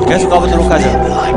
계속 가보도록 하죠.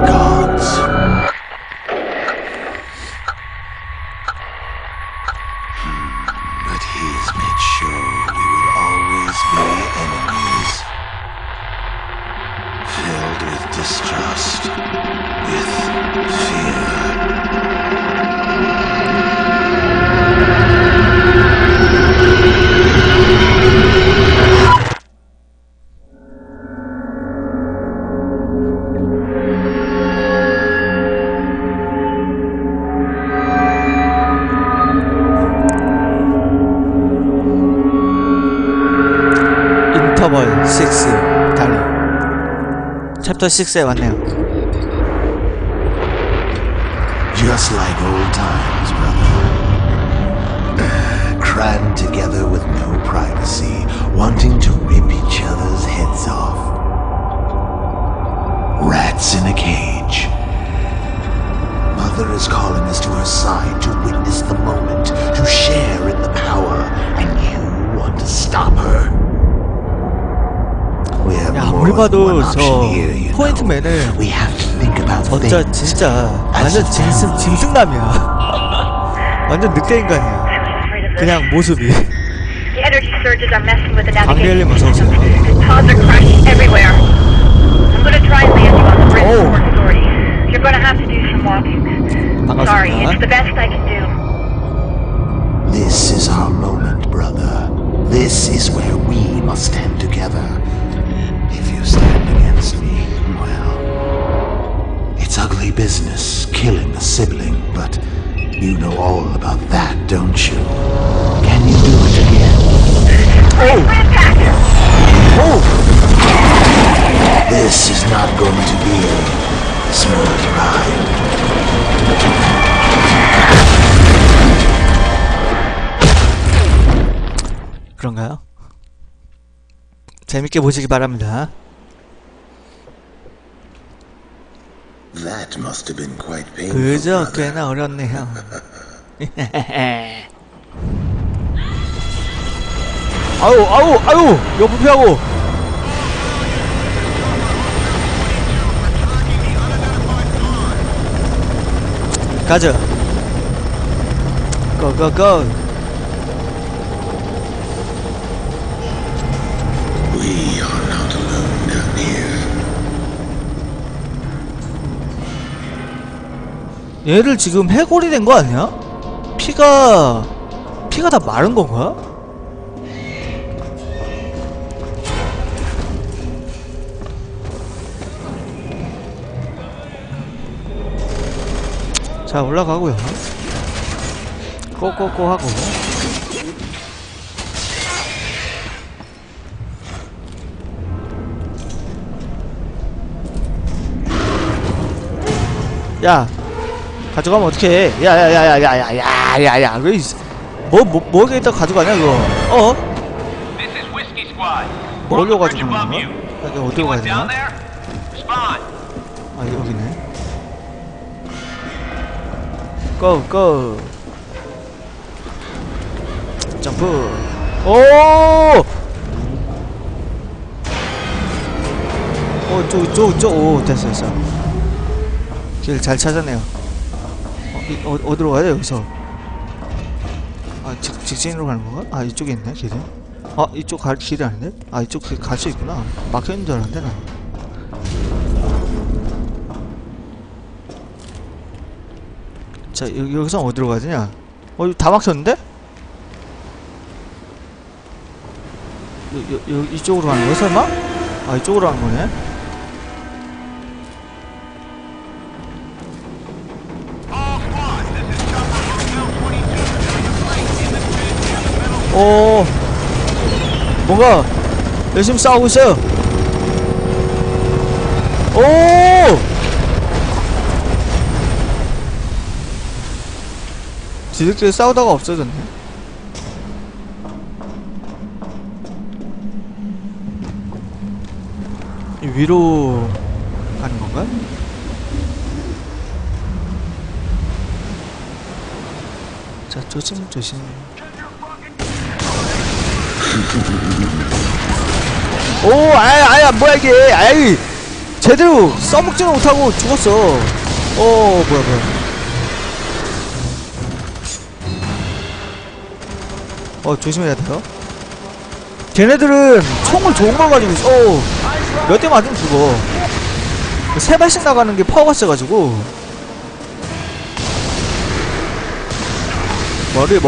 인터벌 6 달리 챕터 6에 왔네요. Just like old times, brother. Crammed together with no privacy, wanting to rip each other's heads off. Rats in a cage. Mother is calling us to her side to witness the moment, to share in the power, and you want to stop her. 야, 아무리 봐도 저 포인트맨을 진짜 완전 짐승남이야. 완전 늑대인간이야. 그냥 모습이. 방벨님 어서오세요. 반갑습니다. This is our moment, brother. This is where we must stand together. If you stand against me, well, it's ugly business killing a sibling, but you know all about that, don't you? Can you do it again? Oh! Oh! This is not going to be a smooth ride. 그런가요? 재밌게 보시기 바랍니다. 그저 꽤나 어렵네요. 아유 여보 피하고. 가자. 고고고. 얘를 지금 해골이 된 거 아니야? 피가 다 마른 건가? 자, 올라가고요. 꼬꼬꼬 하고. 야, 가져가면 어떡해. 야야야야야야야야야. 왜 뭐 여기다 가져가냐 그거. 어? 뭘로 가져가는 건가? 여기 어디로 가야 되나? 아, 여기네. 고! 점프. 오! 오, 됐어. 길 잘 찾았네요. 어디로 가야 돼, 여기서? 아, 직진으로 가는 건가? 아, 이쪽에 있네, 길이. 아, 이쪽 길이 아닌데? 아, 이쪽 길 갈 수 있구나. 막혀있는 줄 알았는데, 나. 자, 여기서 어디로 가야 되냐? 이거 다 막혔는데? 이쪽으로 가는 거야, 설마? 아, 이쪽으로 가는 거네? 오, 뭔가 열심히 싸우고 있어요. 오! 지들끼리 싸우다가 없어졌네. 위로 가는 건가? 자, 조심. 오, 아야, 뭐야 이게? 아이, 제대로 써먹지는 못하고 죽었어. 뭐야. 조심해야 돼요. 걔네들은 총을 좋은 걸 가지고 있어. 몇 대 맞으면 죽어. 세 발씩 나가는 게 파워가 세가지고. 머리.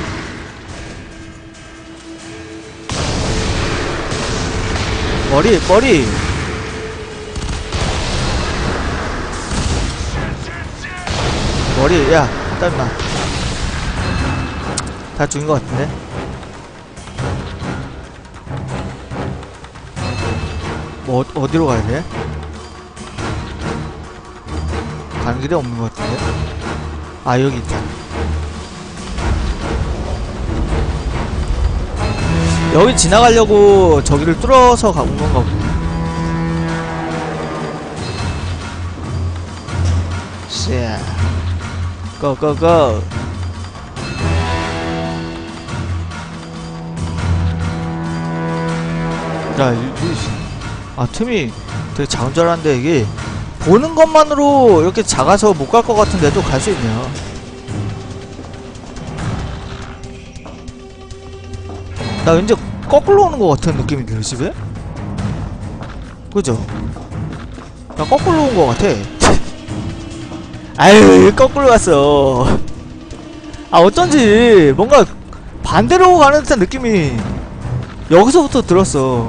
야, 땀나. 다 죽인 것 같은데? 뭐, 어디로 가야 돼? 가는 길이 없는 것 같은데? 아, 여기 있다. 여기 지나가려고 저기를 뚫어서 가본 건가 보네. 쎄. 고고고. 야, 틈이 되게 작은 줄 알았는데 이게 보는 것만으로 이렇게 작아서 못 갈 것 같은데도 갈 수 있네요. 나 왠지 거꾸로 오는 것 같은 느낌이 드네, 집에? 그죠? 나 거꾸로 온 것 같아. 아유, 거꾸로 왔어. 어쩐지 뭔가 반대로 가는 듯한 느낌이 여기서부터 들었어.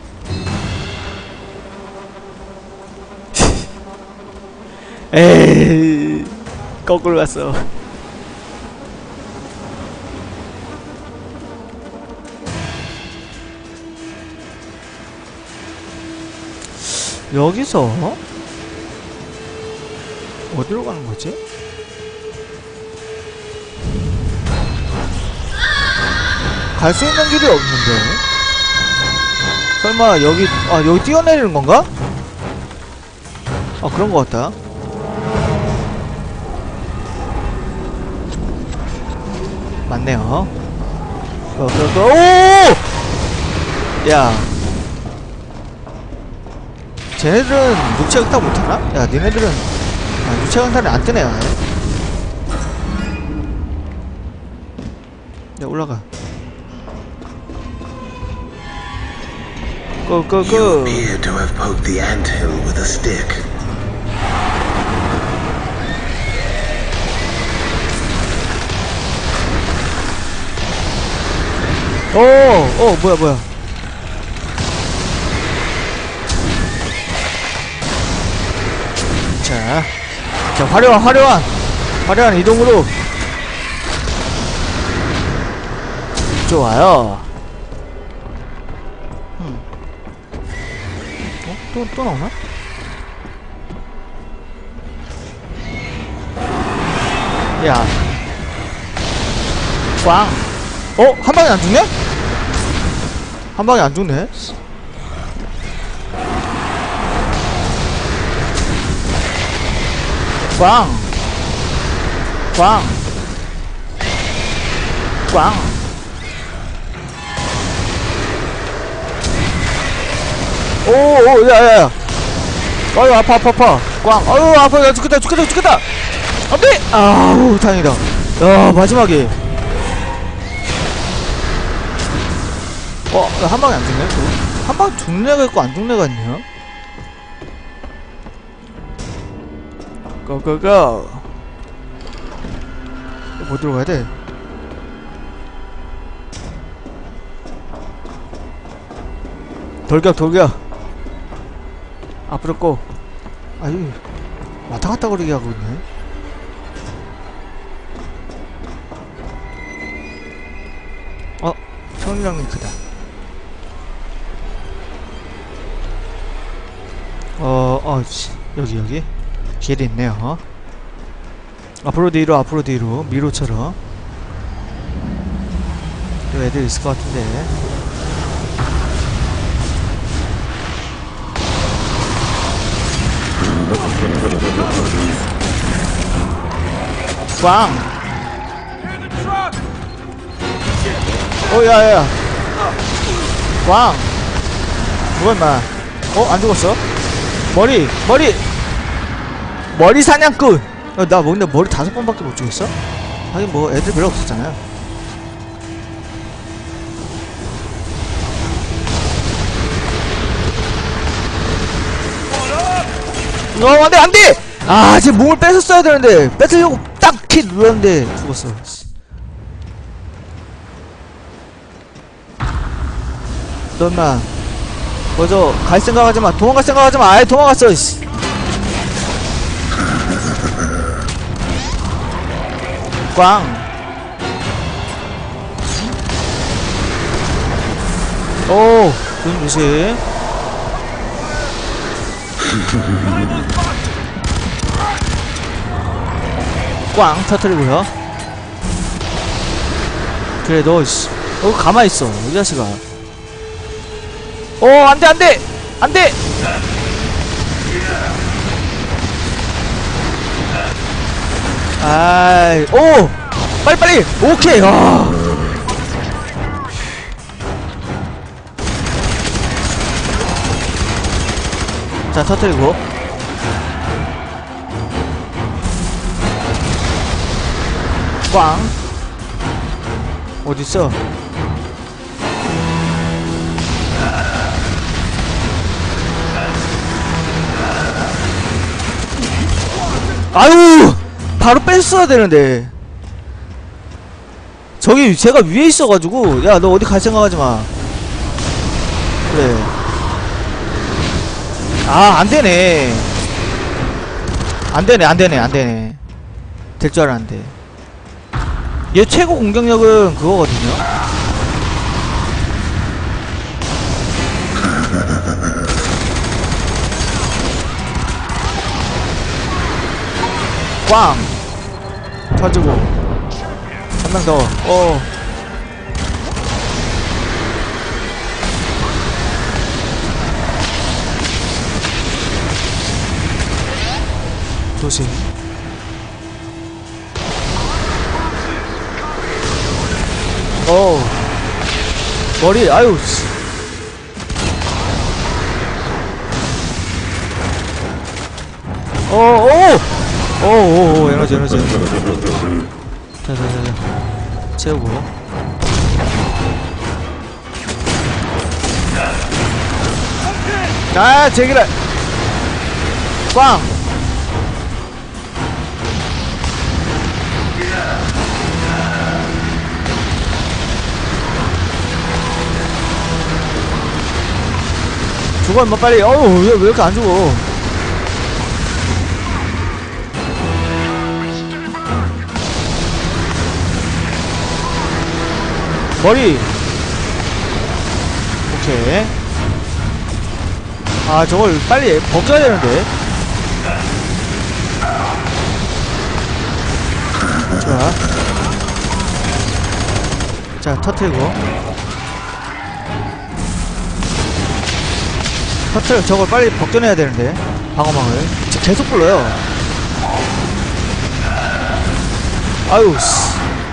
에이, 거꾸로 왔어. 여기서 어디로 가는 거지? 갈 수 있는 길이 없는데. 설마 여기 여기 뛰어내리는 건가? 그런 거 같다. 맞네요. 오! 야, 쟤네들은 육체 강탈 못하나? 야, 니네들은 육체 강탈이 안 뜨네. 야, 올라가. Go. You appear to have poked the anthill with a stick. 뭐야. 자, 화려한 이동으로. 좋아요. 또 나오나? 야, 꽝. 한 방에 안 죽네? 한 방에 안 죽네? 꽝. 야야야. 아유, 아파. 꽝. 아유, 아파. 야, 죽겠다. 안 돼! 아우, 다행이다. 야, 마지막에. 한 방에 안 죽네? 한 방에 죽는 애가 있고 안 죽는 애가 있냐? 고고고. 뭐 들어가야 돼? 돌격. 앞으로 고. 아유, 왔다 갔다 거리게 하고 있네. 성량이 크다. 여기 길이 있네요. 앞으로 뒤로 미로처럼. 또 애들 있을 것 같은데. 꽝! 야야! 꽝! 뭐야 임마. 안 죽었어? 머리 사냥꾼. 나 근데 머리 5번밖에 못 주겠어? 하긴 뭐 애들 별로 없었잖아요. 안돼 안돼. 아 지금 몸을 뺏었어야 되는데 뺏으려고 딱 키 눌렀는데 죽었어. 너 인마 먼저 갈 생각하지마. 도망갈 생각하지마. 아예 도망갔어. 꽝. 오 눈 조심. 꽝 터뜨리고요. 그래 너 가만있어 이 자식아. 안돼 안돼 안돼. 아이 빨리빨리. 오케이. 자 터뜨리고. 꽝. 어딨어? 아유 바로 뺐어야 되는데. 저기 제가 위에 있어가지고. 야 너 어디 갈 생각하지마. 그래. 아 안되네. 안되네. 될 줄 알았는데. 얘 최고 공격력은 그거거든요. 꽝 터지고. 한 명 더. 조심. 머리. 아유 씨. 에너지. 자. 채우고. 제기를. 꽝. 죽어 임마 빨리. 왜 이렇게 안 죽어. 머리. 오케이. 아 저걸 빨리 벗겨야 되는데. 좋아. 자 터트리고. 저걸 빨리 벗겨내야 되는데. 방어망을 계속 불러요. 아유 씨.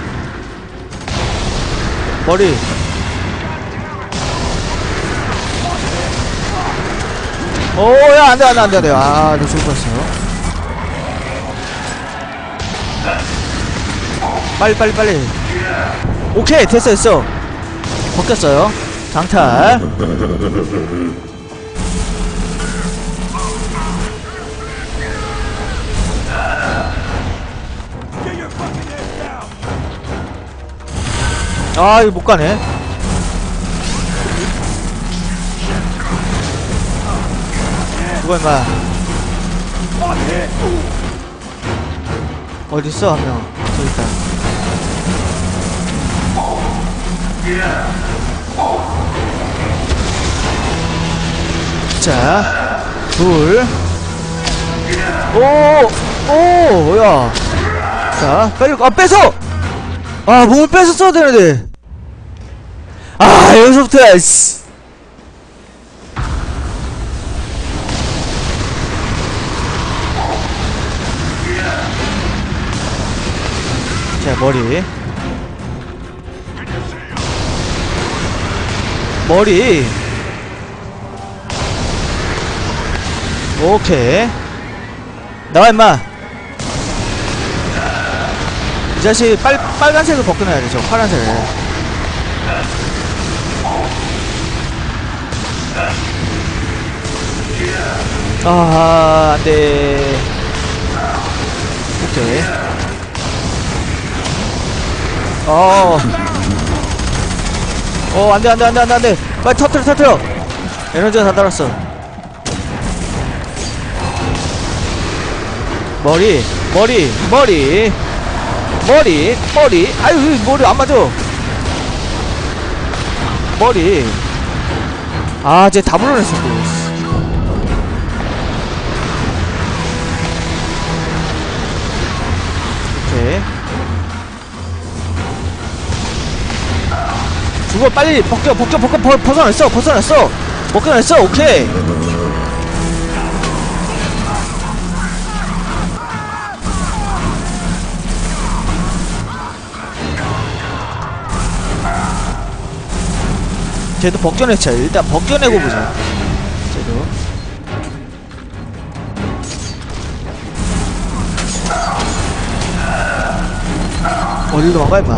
머리. 야 안돼. 아 너 죽을 뻔했어. 빨리. 오케이 됐어. 벗겼어요. 강탈. 아 이거 못가네. 누가 임마. 어딨어 한명. 저기 있다. 자 둘. 야. 자 빨리. 뺏어. 몸을 뺏었어야 되는데. 여기서부터야 씨. 자 머리. 오케이. 나와 임마. 이 자식 빨간색을 벗겨놔야 돼. 저 파란색을. 아 안돼. 오케이. 안돼. 빨리 터뜨려. 에너지가 다 달았어. 머리. 아유, 머리 안 맞아. 머리. 아, 쟤 다 불러냈어, 또. 오케이. 죽어, 빨리. 벗어냈어. 벗겨냈어. 오케이. 쟤도 벗겨내자. 일단 벗겨내고 보자. 쟤도. 어딜 도망가 임마.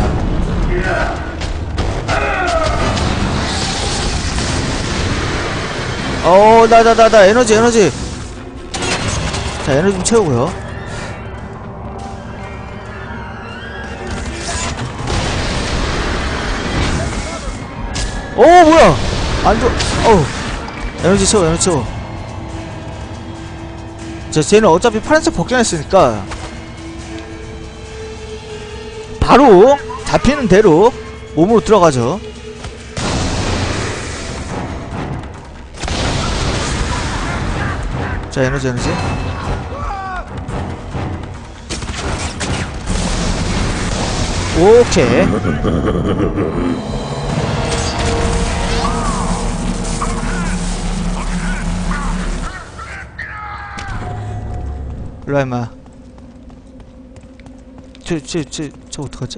나 에너지. 자, 에너지 좀 채우고요. 뭐야! 안 좋아. 에너지 채워. 자, 쟤는 어차피 파란색 벗겨냈으니까 바로 잡히는 대로 몸으로 들어가죠. 자, 에너지. 오케이. 일로와 임마. 저 어떡하지?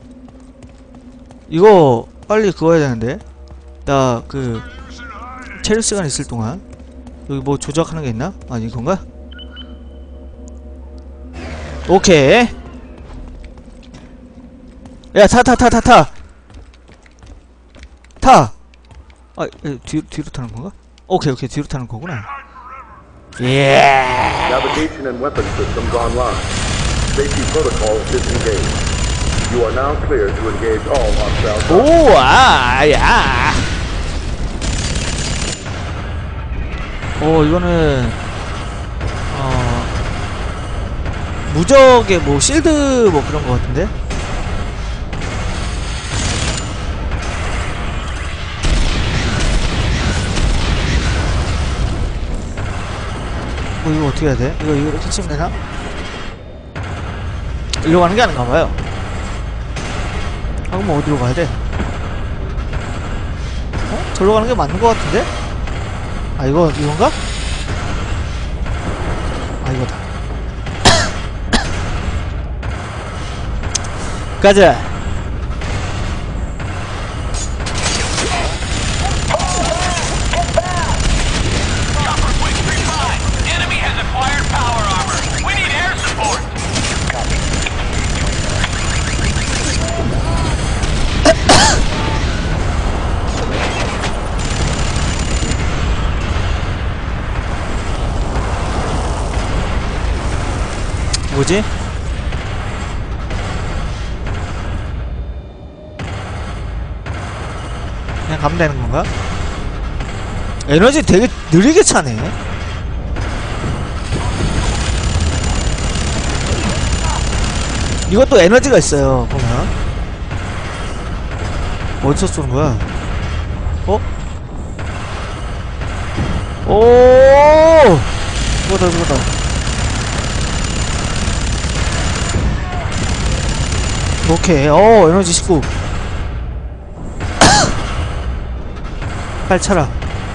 이거 빨리 그거 해야 되는데. 나 그 체류 시간 있을 동안 여기 뭐 조작하는 게 있나? 아니 이건가? 오케이. 야, 타. 뒤로 타는 건가? 오케이, 뒤로 타는 거구나. 예. Navigation and weapon systems online. Safety protocol disengaged. You are now clear to engage all hostile. 야. 이거는 무적의 뭐 실드 뭐 그런 거 같은데. 이거 어떻게 해야 돼? 이거 이렇게 치면 되나? 일로 가는 게 아닌가 봐요. 그럼 어디로 가야 돼? 절로 가는 게 맞는 거 같은데? 이건가? 이거다. 가자. 뭐지? 그냥 가면 되는 건가? 에너지 되게 느리게 차네. 이것도 에너지가 있어요. 보면 어디서 쏘는 거야? 오! 죽었다. 오케이. 에너지 19. 빨리 차라.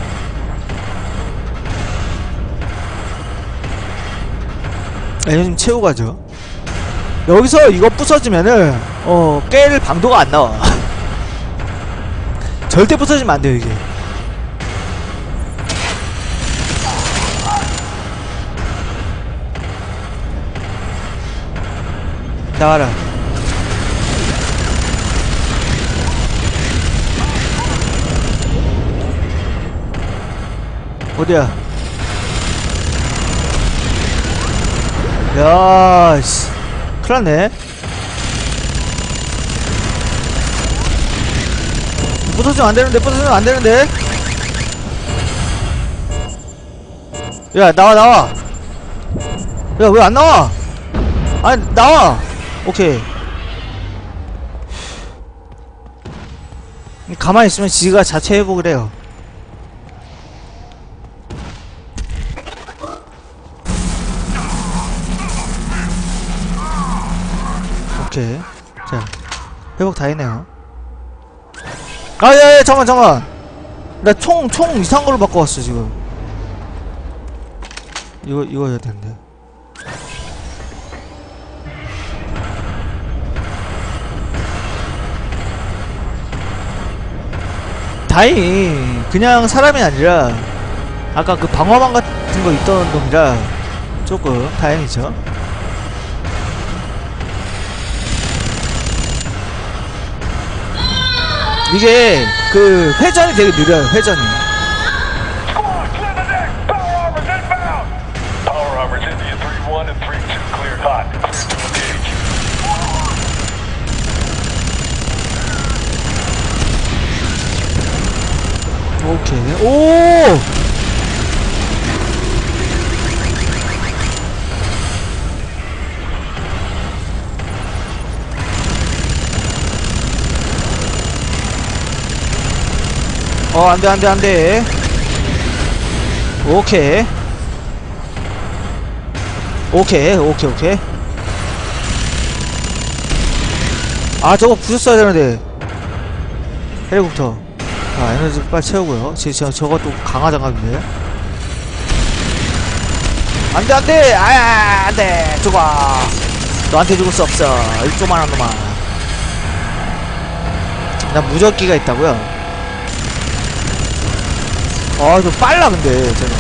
에너지 좀 채우고 가죠. 여기서 이거 부서지면은 깰 방도가 안 나와. 절대 부서지면 안 돼요, 이게. 나와라. 어디야? 야, 씨. 큰일 났네. 부서지면 안 되는데, 부서지면 안 되는데. 야, 나와, 나와. 야, 왜 안 나와? 아니, 나와. 오케이. 가만히 있으면 지가 자체 회복을 해요. 오케이. 자, 회복 다 했네요. 아, 야, 잠깐, 잠깐. 나 총 이상한 걸로 바꿔왔어, 지금. 이거 해야 되는데. 다행히 그냥 사람이 아니라 아까 그 방어망 같은 거 있던 놈이라 조금 다행이죠. 이게 그 회전이 되게 느려요. 회전이. 오케이. 오! 안돼 안돼 안돼. 오케이. 오케이 오케이 오케이. 아, 저거 부셨어야 되는데. 헬리콥터. 아, 에너지 빨리 채우고요. 저것도 강화 장갑인데. 안돼 안돼. 아, 안돼. 죽어. 너한테 죽을 수 없어. 이 조만한 놈아. 난 무적기가 있다고요. 좀 빨라 근데 쟤는.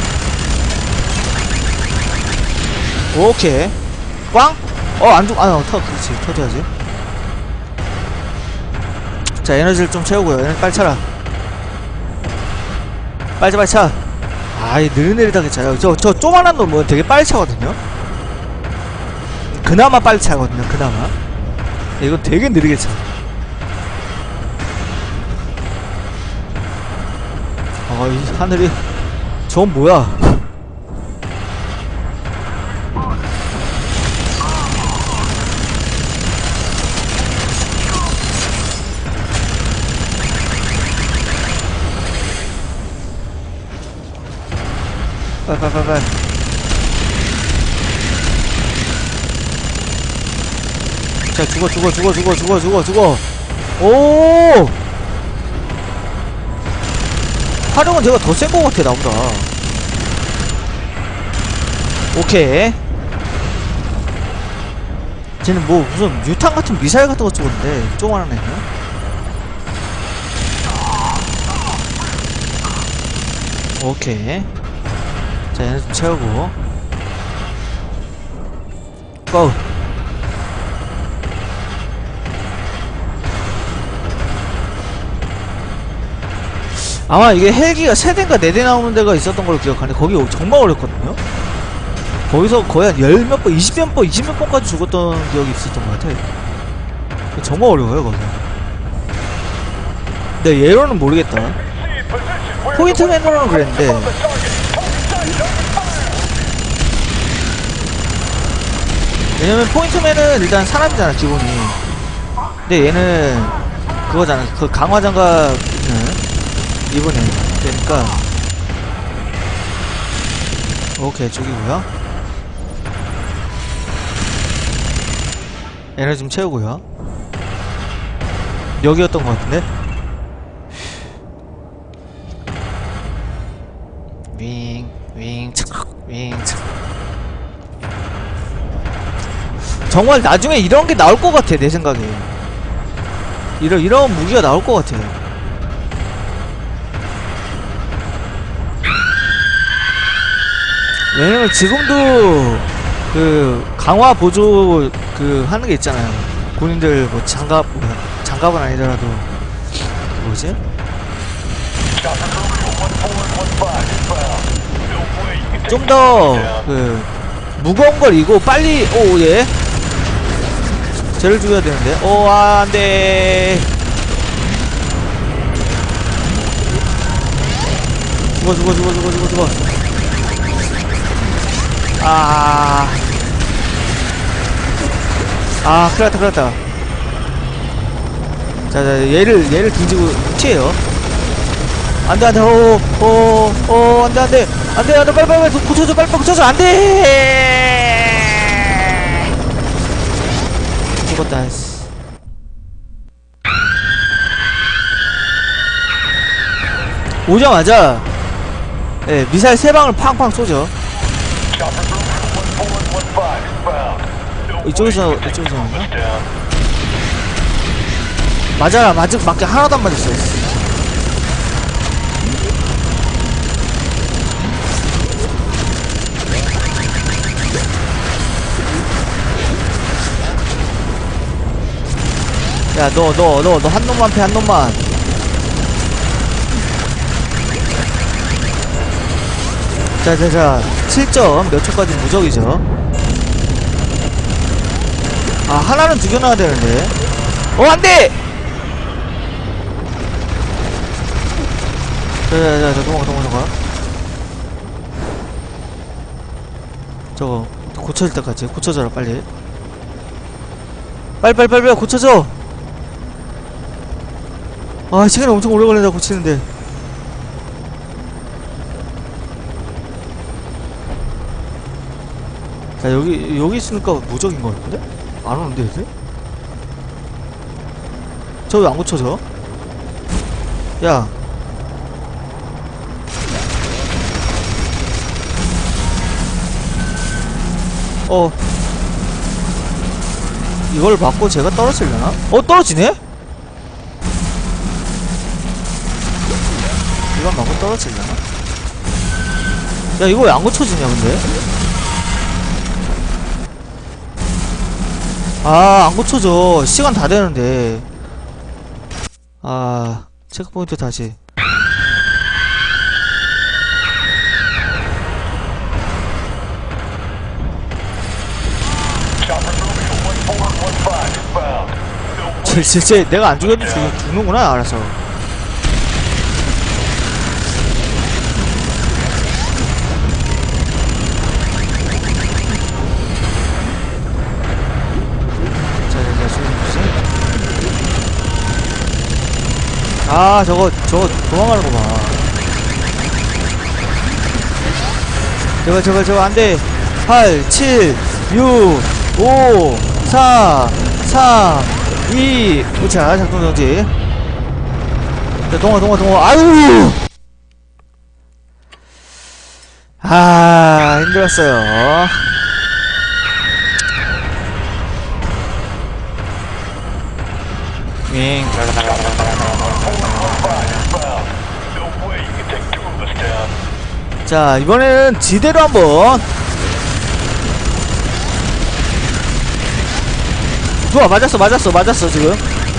오케이. 꽝? 안 죽. 그렇지. 터져야지. 자, 에너지를 좀 채우고요. 에너지 빨리 차라. 빨리 차. 아이, 느릿느릿하게 차요. 저 조만한 놈 뭐 되게 빨리 차거든요. 그나마 빨리 차거든요. 그나마. 이거 되게 느리게 차. 이 하늘이. 저건 뭐야? 빨리. 자, 죽어. 오! 화력은 제가 더 센 것 같아, 나보다. 오케이. 쟤는 뭐 무슨 유탄 같은 미사일 같은 거 쏘는데, 조그만한 애는. 오케이. 자, 얘네 좀 채우고. 고! 아마 이게 헬기가 3대인가 4대 나오는 데가 있었던 걸로 기억하는데, 거기 정말 어렵거든요? 거기서 거의 한 10몇 번, 20몇 번까지 죽었던 기억이 있었던 것 같아. 정말 어려워요, 거기. 근데 얘로는 모르겠다. 포인트맨으로는 그랬는데. 왜냐면 포인트맨은 일단 사람이잖아, 기본이. 근데 얘는 그거잖아. 그 강화장갑 이번에 되니까. 오케이, 죽이고요. 에너지 좀 채우고요. 여기였던 것 같은데. 정말 나중에 이런 게 나올 것 같아, 내 생각에. 이런 무기가 나올 것 같아. 왜냐면 지금도 그 강화 보조 그 하는 게 있잖아요. 군인들 뭐 장갑은 아니더라도 그 뭐지? 좀 더 그 무거운 걸 이고 빨리 예. 쟤를 죽여야 되는데. 안돼. 죽어. 큰일 났다. 자, 얘를 등지고 튀어요. 안돼. 안돼. 빨리 고쳐줘. 안돼. 죽었다. 오자마자 미사일 3방을 팡팡 쏘죠. 이쪽에서 맞게 하나도 안 맞았어. 야, 너 한 놈만 패, 한 놈만. 자, 7점 몇 초까지 무적이죠. 하나는 죽여놔야 되는데. 안돼! 자, 도망가. 저거, 고쳐질 때까지. 고쳐져라, 빨리. 빨리, 고쳐져! 시간이 엄청 오래 걸린다, 고치는데. 자, 여기 있으니까 무적인 거 같은데? 안 오는데, 이제? 저 왜 안 고쳐져? 야. 이걸 받고 제가 떨어지려나? 떨어지네? 이건 맞고 떨어지려나? 야, 이거 왜 안 고쳐지냐, 근데? 안 고쳐져. 시간 다 되는데. 체크포인트 다시. 쟤 내가 안 죽여도 죽는구나. 알았어. 저거 도망가는 거 봐. 저거 안 돼. 8, 7, 6, 5, 4, 3, 2. 자, 작동 정지. 자, 동화. 아유! 힘들었어요. 자, 이번에는 지대로 한번. 좋아, 맞았어 지금.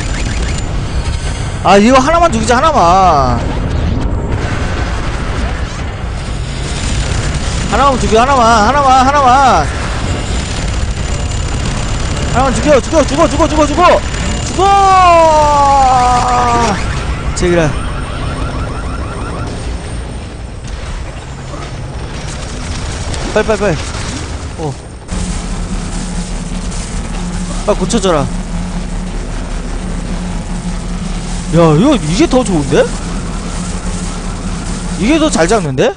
이거 하나만 죽이자. 하나만 죽여. 하나만 죽여. 죽어. 제기라. 빨리. 빨리 고쳐줘라. 야, 이게 더 좋은데? 이게 더 잘 잡는데?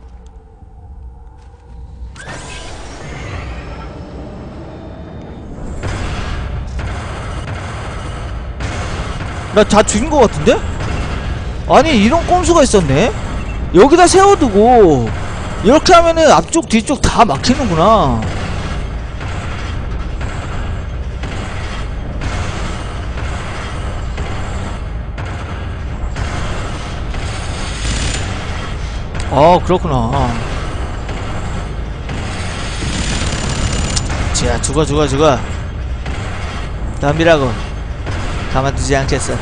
나 다 죽인 것 같은데? 아니, 이런 꼼수가 있었네? 여기다 세워두고 이렇게 하면은 앞쪽 뒤쪽 다 막히는구나. 그렇구나. 자, 죽어. 덤비라고. 가만두지 않겠어.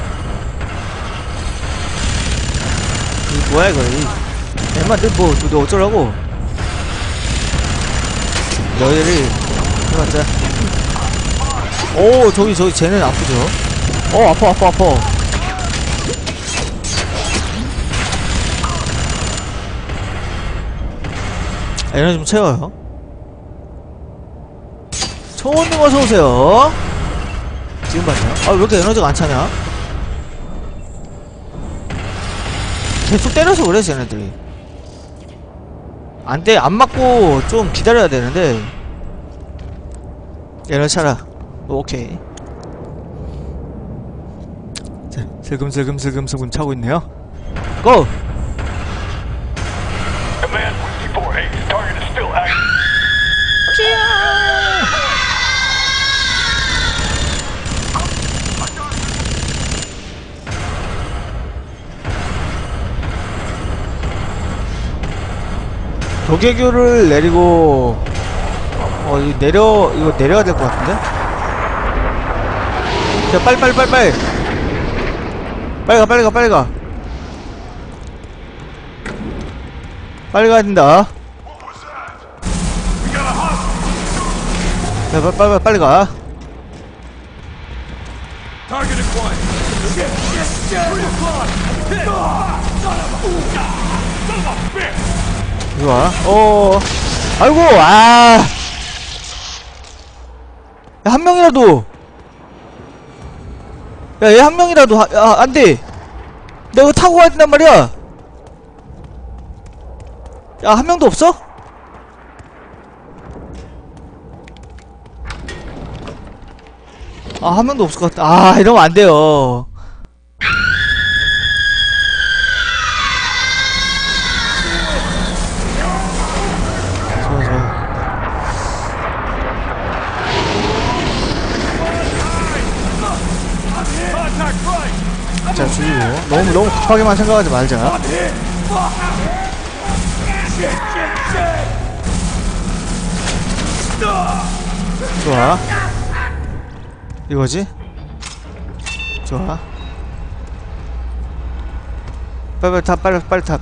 이 뭐야 이거? 엠마 너 어쩌라고? 너희를 해봤자. 오 저기 쟤는 아프죠? 아파. 에너지 좀 채워요. 초원님 어서오세요. 지금 봤냐? 아 왜 이렇게 에너지가 안 차냐? 계속 때려서 그래 쟤네들이. 안돼 안 맞고 좀 기다려야 되는데. 에너지 차라. 오케이. 자 슬금슬금 차고 있네요. 고! Command 64A, target is still active. 도개교를 내리고 이거 내려야 될 것 같은데? 자 빨리 가. 빨리 가야 된다. 자 빨리 가. Target acquired. 이리 와. 아이고, 야, 한 명이라도. 야, 얘 한 명이라도, 안 돼. 내가 타고 가야 된단 말이야. 야, 한 명도 없어? 한 명도 없을 것 같아. 이러면 안 돼요. 자, 죽이고. 너무 급하게만 생각하지 말자. 좋아. 이거지? 좋아. 빨리 타.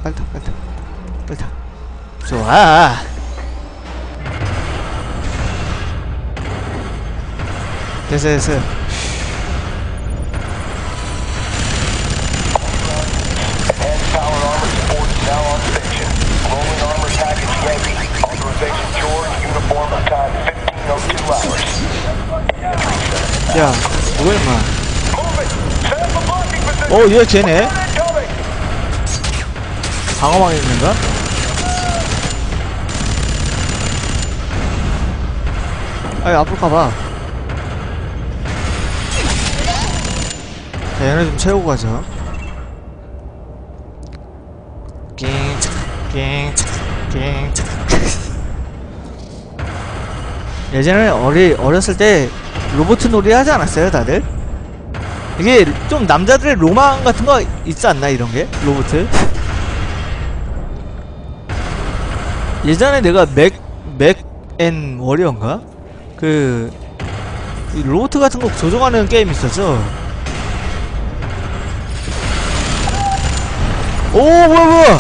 좋아. 됐어. 야, 뭐야 임마. 얘 쟤네? 방어망이 있는가? 앞으로 가봐. 자, 얘네 좀 채우고 가자. 예전에 어렸을 때 로봇 놀이 하지 않았어요 다들? 이게 좀 남자들의 로망 같은 거 있지 않나 이런게? 로봇. 예전에 내가 맥 앤 워리어인가? 이 로봇 같은 거 조종하는 게임 있었죠? 뭐야!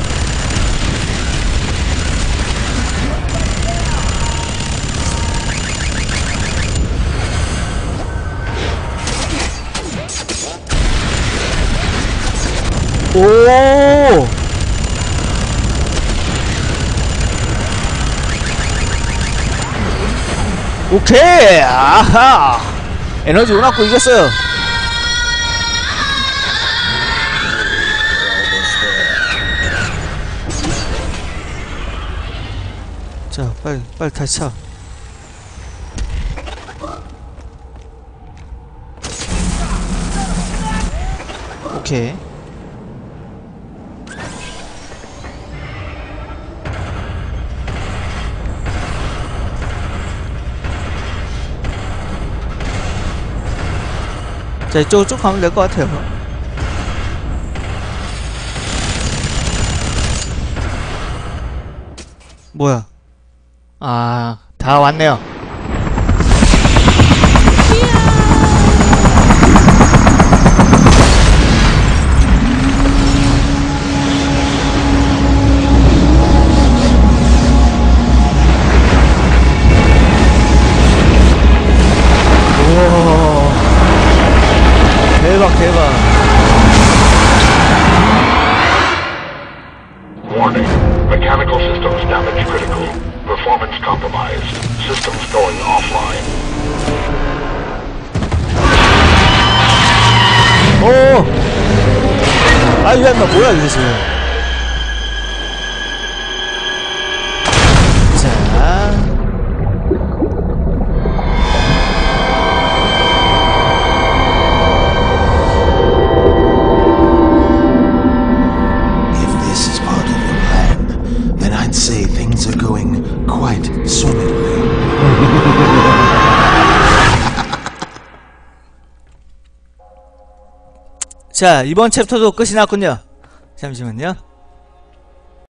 오케이! 아하! 에너지 운합고 이겼어요! 자, 빨리 다시 차. 오케이. 자, 이쪽으로 쭉 가면 될 것 같아요. 뭐야? 다 왔네요. Systems going offline. 오! 아, 이거 뭐야, 이거 지금. 자. If this is part of your plan, then I'd say things are going quite swimmingly. 자, 이번 챕터도 끝이 났군요. 잠시만요.